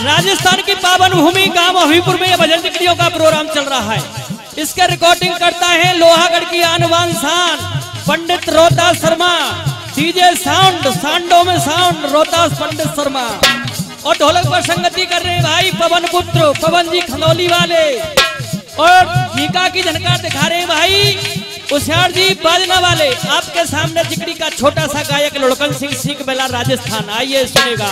राजस्थान की पावन भूमि गांव हबीपुर में भजन टिकड़ियों का प्रोग्राम चल रहा है। इसके रिकॉर्डिंग करता है लोहागढ़ की आन बान शान पंडित रोहतास शर्मा। डीजे साउंड सांडो में साउंड रोहतास पंडित शर्मा। और ढोलक पर संगति कर रहे हैं भाई पवन पुत्र पवन जी खनौली वाले। और झीका की झनकार दिखा रहे हैं भाई उसियार जी बाजना वाले। आपके सामने जिकड़ी का छोटा सा गायक लुड़कन सिंह सिंह बेला राजस्थान। आइए सुनेगा।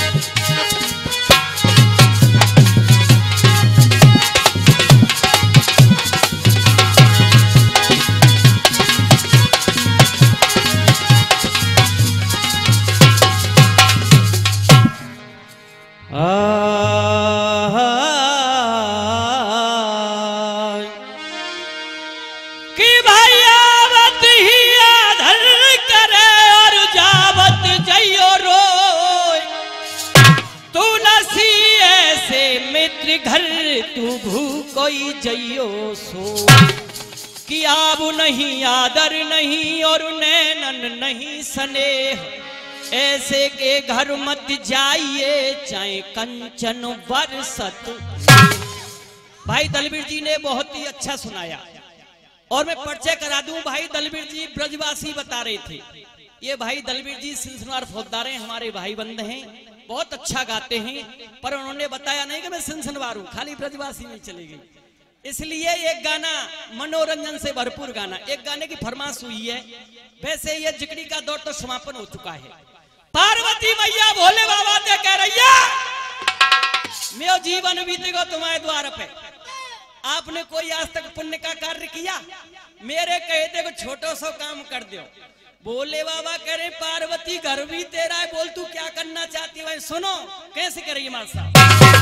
घर तू भूकोई जइयो सो कि आबू नहीं आदर नहीं और नैनन नहीं स्नेह ऐसे के घर मत जाइए चाहे कंचन बरसत। भाई दलबीर जी ने बहुत ही अच्छा सुनाया और मैं परिचय करा दूं। भाई दलबीर जी ब्रजवासी बता रहे थे। ये भाई दलबीर जी सिलसिलार फौजदार हैं, हमारे भाई बंद हैं, बहुत अच्छा गाते हैं। पर उन्होंने बताया नहीं कि मैं सिलसिलवार हूं, खाली ब्रजवासी में चली गई। इसलिए एक गाना मनोरंजन से भरपूर गाना, एक गाने की फरमाइश हुई है। वैसे ये जिकड़ी का दौर तो समापन हो चुका है। पार्वती मैया भोले बाबा ते कह रही है मेरा जीवन बीतेगा तुम्हारे द्वार पे। आपने कोई आज तक पुण्य का कार्य किया? मेरे कहते को छोटो सो काम कर दो। बोले बाबा कह रहे पार्वती घर भी तेरा है, बोल तू क्या करना चाहती है? सुनो कैसे करेगी मां साहब।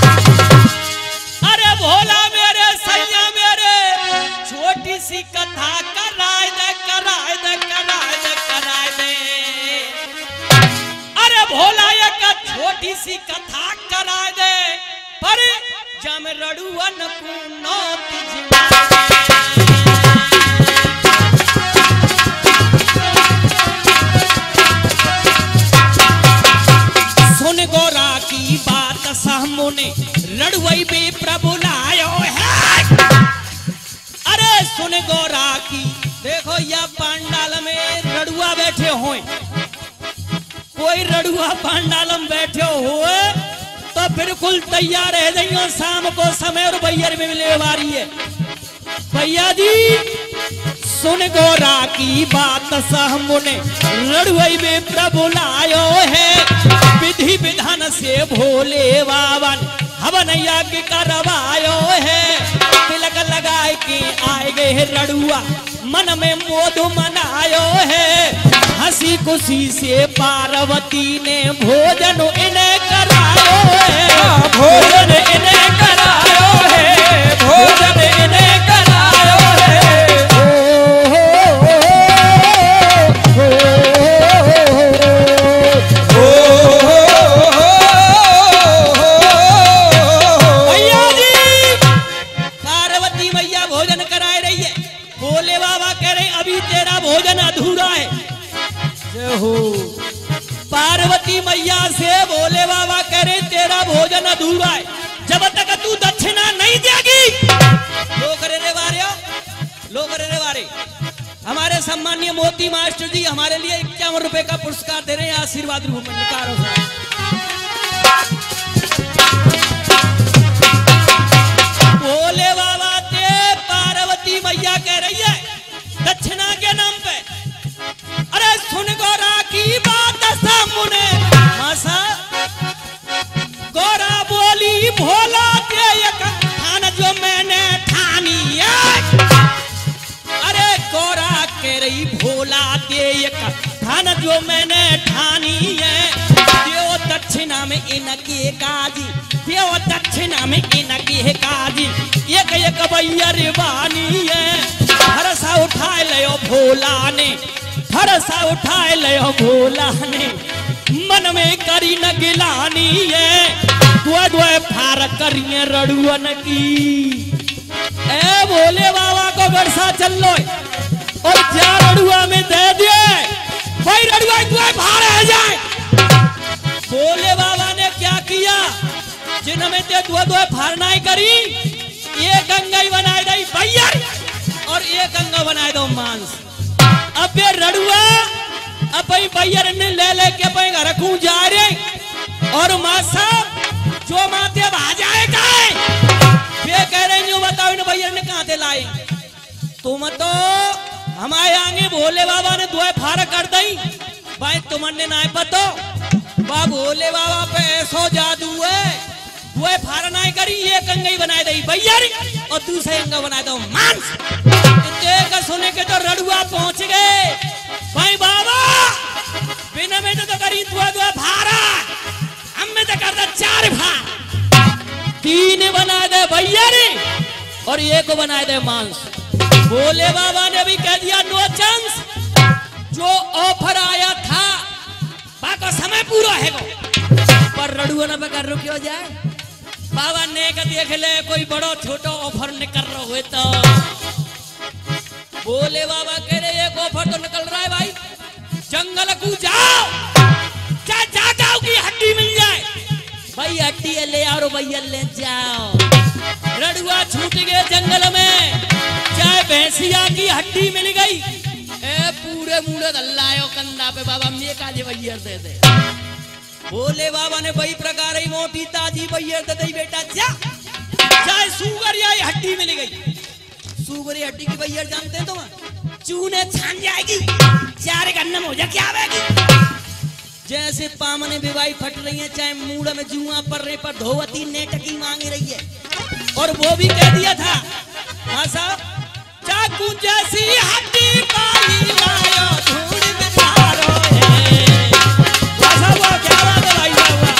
अरे भोला मेरे सैया मेरे छोटी सी कथा कराए दे कराए दे कराए दे कराए दे। अरे भोला एक छोटी सी कथा कराए दे पर जम रड़ुअन को नौती जीवा। सुन गोरा की बात सामने रड़ुई में प्रभु लायो है। अरे सुन गोरा की देखो या पांडाल में रड़ुआ बैठे हो, कोई रड़ुआ पांडाल में बैठे हुए तो बिल्कुल तैयार रह जाइयो। शाम को समय और भैया में मिलने वाली है। भैया जी सुन गोरा की बात सामने रड़ुई में प्रभु लायो है। विधि विधान से भोले बाबा हवन यज्ञ करवायो है। तिलक लगाए के आए गए रड़ुआ मन में मोद मनायो है। हंसी खुशी से पार्वती ने भोजन इन्हें करायो है। भोजन इन्हें करायो है। भोजन इन्हें करायो है। पार्वती मैया से भोले बाबा करे तेरा भोजन अधूरा है जब तक तू दक्षिणा नहीं देगी। लोग रे वारे हमारे सम्मानीय मोती मास्टर जी हमारे लिए 51 रुपए का पुरस्कार दे रहे हैं। आशीर्वाद रूप में निकालो। भोले बाबा ते पार्वती मैया कह रही है दक्षिणा के नाम पे। अरे सुन गोरा की बात सामने मासा गोरा बोली भोला ते एक ठान जो मैंने ठानी है। अरे गोरा कह रही भोला ते एक ठान जो मैंने ठानी है। देव दक्षिणा में इनके काजी, देव दक्षिणा में इनके काजी एक एक बैयर बानी है। भरसा उठाए लियो भोला ने, भरसा उठाए लियो भोला ने मन में करी न गिलानी है। दुआ दुआ फार करिए रड़ुअन की। ए भोले बाबा को बरसा चल लो और जा रड़ुआ में दे दिए भाई रड़ुआ दुआ फार है जाए। भोले बाबा ने क्या किया? जिन में ते दुआ दुआ फारनाई करी, एक अंगाई बनाए दई बैयर और एक अंगा बनाए दो मांस। अब ये रड़ुआ अब बैयर ने ले लेके घर को जा रहे और मां साहब जो माते अब आ जाएगा वे कह रहे जो बताओ इन बैयर ने कहां से लाए। तुम तो हमारे आगे भोले बाबा ने दुआ फार कर दई भाई, तुमने ना पतो बा भोले बाबा पे ऐसो जादू है, वो फार ना करी, एक अंगा बनाए दई बैयर और दूसरे अंगा बनाए दो मांस। इतने सुने के तो रड़ुआ पहुंच गए भाई बाबा बिना में तो करी दुआ दुआ फारा, हमें तो करता 4 फार, 3 बनाए दे बैयर और 1 बनाए दे मांस। भोले बाबा ने भी कह दिया नो चांस, जो ऑफर आया था बाका समय पूरा है गो, पर रड़ुआ न कर रुकियो जाए। बाबा ने का देख ले कोई बड़ो छोटो ऑफर निकल रहा हुए तो भोले बाबा कह रहे एक ऑफर तो निकल रहा है भाई, जंगल को जाओ, जा जाओ की हड्डी मिल जाए भाई, हड्डी ले आओ भैया ले जाओ। रड़ुआ छूट गए जंगल में, चाहे भैंसिया की हड्डी मिल गई, ए पूरे मुड़े दल्लायो कंधा पे बाबा मैं काजे भैया दे दे। भोले बाबा ने वही प्रकार ही मोटी ताजी भैया दे दे बेटा जा, चाहे सुगर या हड्डी मिल गई, सुगर हड्डी की भैया जानते हैं तुम, चूने छान जाएगी, 4 गन्नम हो जा क्या आवेगी। जैसे पामने बिवाई फट रही है, चाहे मूड़ा में जुआ पर रहे पर धोवती नेटकी मांग रही है, और वो भी कह दिया था हाँ साहब, चाकू जैसी हड्डी पाई लायो धूड़ बिचारो है। ऐसा हुआ क्या बात है भाई साहब,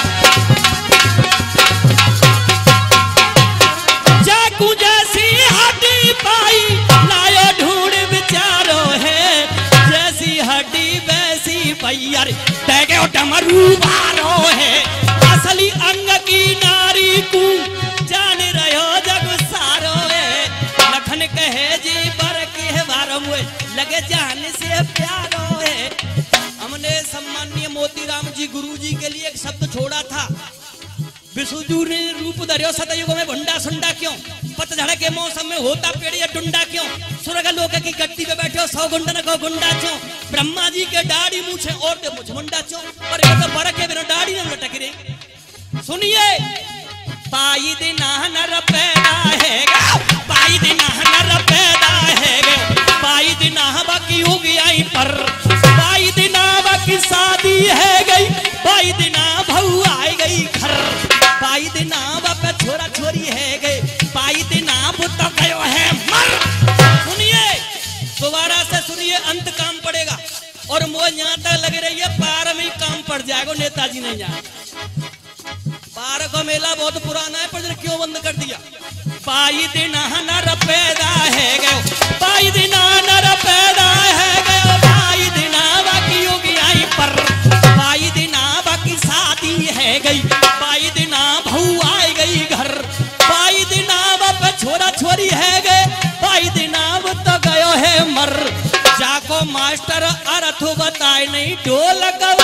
चाकू जैसी हड्डी पाई लायो ढूंढ बिचारो है, जैसी हड्डी वैसी बैयर देगे डमरू बारो है। असली अंग की नारी को जान रहो जग सारो है, लखन कहे जी बर के बारो मुए लगे जान से प्यारो है। हमने सम्माननीय मोतीराम जी गुरु जी के लिए एक शब्द छोड़ा था, विष्णु ने रूप धर्यो सतयुग में भंडा सुंडा क्यों, पतझड़ के मौसम में होता पेड़ या डुंडा क्यों, स्वर्ग लोक की गट्टी पे बैठे हो 100 गुंडन को गुंडा क्यों, ब्रह्मा जी के दाढ़ी मूछे और दे मुझ मुंडा क्यों, और ये तो बर के बिना दाढ़ी न लटक रही। सुनिए पाई दिना नर पैदा है, पाई दिना नर पैदा है, पाई दिना बाकी हो गई पर, पाई दिना बाकी शादी है गई, पाई दिना बहू आई गई घर, पाई दिना बाप छोरा छोरी है गए, पाई दिना बुत गयो है मर। सुनिए दोबारा से सुनिए, अंत काम पड़ेगा और मुझे यहाँ तक लग रही है पार में काम पड़ जाएगा, नेताजी नहीं जाए। पार का मेला बहुत पुराना है पर क्यों बंद कर दिया। पाई दिना नर पैदा है गयो, पाई दिना नर पैदा है गयो, पाई दिना बाकी होगी आई पर, पाई दिना बाकी शादी है गई, पाई दिना बहू आई गई घर, पाई दिना बाप छोरा छोरी है गए, पाई दिना तो गयो है मर। जाको मास्टर अर्थ बताए नहीं ढोल